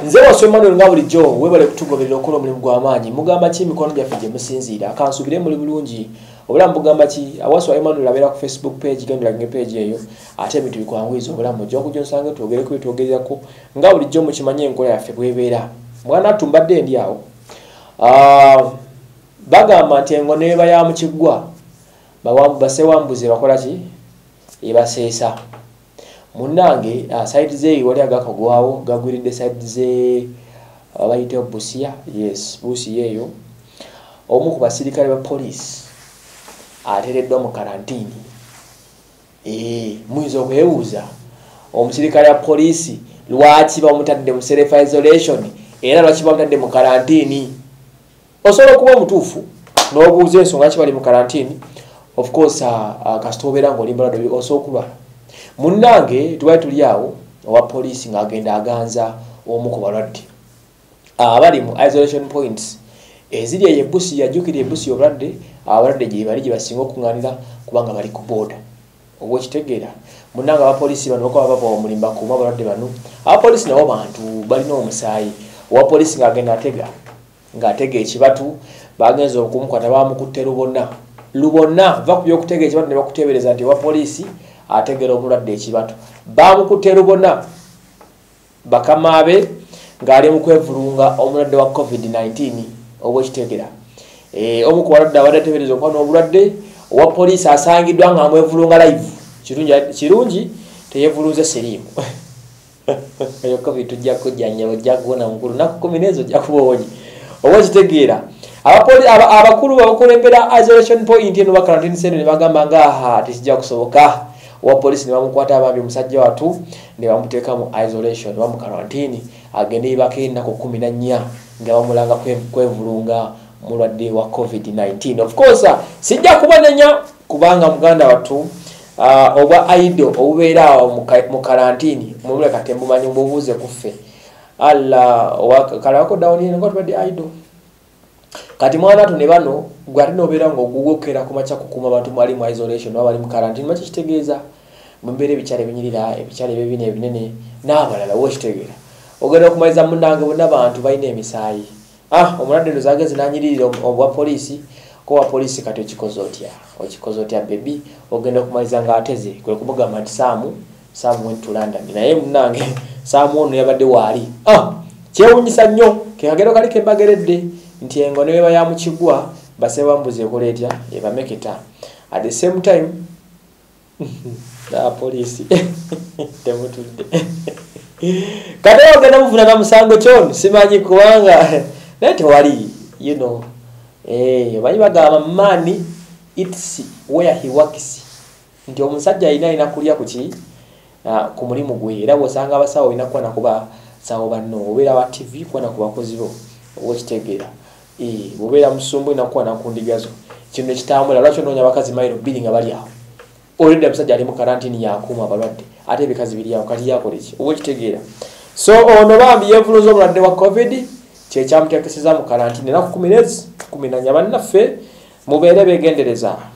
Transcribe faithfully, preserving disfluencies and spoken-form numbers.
nze waswe Emmanuel nga bulijjo webale kutugoberera okola omulimu gw'amaanyi mugamba ki emikono gyaffe gye musinziira akansubire muli bulungi obulamu bugamba ki awaswa Emmanuel abeera ku Facebook page gendera nge page eyo ate ebintu bikwanguyiza obulamu ojja kujja nsanga twogere ku bitwogererako nga bulijjo mukimanye enkola yaffe bwebeera mwana tumbadde ndi awo uh, bagamba nti engo neba ya mukiggwa bawambu basewambuze bakola ki ebaseesa munange uh, side ze wali agakagwawo gagwiridde side ze abayite uh, Busia yes Busia yeyo omu ku basirikale ba police atereddwa mu karantini eh mwizo okwebuuza omusirikale wa police lwaki bamutadde mu self isolation era lwaki bamutadde mu karantini osobola kuba omutuufu n'obuuza ensonga ki bali mu karantini of course uh, uh, kasitobera ng'olimbalado osobola kulwala munnange tubaye tuli awo owa police ng'agenda aganza omu ku balwadde abali mu isolation points eziri eyo ebusi yajjukira ebusi obulwadde abalwadde gye bali gye basinga okuŋŋaanira kubanga bali ku booda obwo kitegeera munnange abapoliisi bano bakoba bava omulimba kuuma abalwadde bano abapoliisi nabo bantu balina omusaayi owa poliisi ng'agenda atega ng'atega ekibatu bagenza okumukwata bamukutte lubona lubona va ku by'okutega ekibatu ne bakuteebereza nti owa poliisi ategera omulwadde ekibatu bamukutte lubona bakamaabe ng'ali mu kwevulunga omulwadde wa covid nineteen obwo kitegeera eh omu ku balwadde abadde ateebereza okuba n'obulwadde owa poliisi asangiddwa ng'amwevulunga live kirungi kirungi teyevulunze seriimu eyo covid tujja kujjanya ojja kuwona mukulu naku kumi n'ezo ojja kuboonye obwo kitegeera abapoli abakulu bakulembera isolation point eno ba quarantine center ne bagamba ng'aha tekijja kusoboka owa poliisi ne bamukwata abambi omusajja watu ne bamuteeka mu isolation bamu quarantine agende ibako ennaku kumi na nnya nga bamulanga kwevulunga mulwadde wa covid nineteen of course sijja kubanenya kubanga muganda watu uh, obwa aido obubeera mu karantini mumule katembu manyi mbubuze kuffe alla kalako down ni ngo tubadde aido kati mwana tu ne bano gwali nobeera ngo gugokera kumacha kukuma abantu mali mu isolation bali mu karantini machi kitegeeza mumbere bichale binyirira ebichale bebine ebinene n'abalala wo kitegeera ogenda okumaliza munange bonna bantu balina emisaayi ah omulwadde ndozageze nanyirira obwa poliisi ko wa poliisi kati okikoze otya okikoze otya baby ogenda okumaliza ng'ateze kwe kumugamba nti Saamu Saamu went to London naye munange Saamu ono yabadde waali ah kyewunyisa nnyo kekagero kali kebageredde nti engo neba ya mukiggwa basebambuze ekola etya ebameketa at the same time da poliisi temutudde kati ogenda muvuna na musango kyono simanyi kubanga nete wali you know eh bali bagamba money it's where he works nti omusajja ina ina kulya kuki uh, ku mulimu gwe era bosanga abasawo ina kwa nakuba sawo banno obera wa T V kwa nakuba kozibo obwo kitegeera eh bobera musumbu ina kwa nakundigazo kino kitambula lwaki nonya bakazi mairo bidding abali awo olinde musajja ali mu karantini yakuma abalwadde ate bikazi bili awo kali yako leki obwo kitegeera so ono bambi yevuluzo omulwadde wa covid kye kyamutekeseza mu karantini na kumi n'ezi kumi na nnya bannaffe mubeere begendereza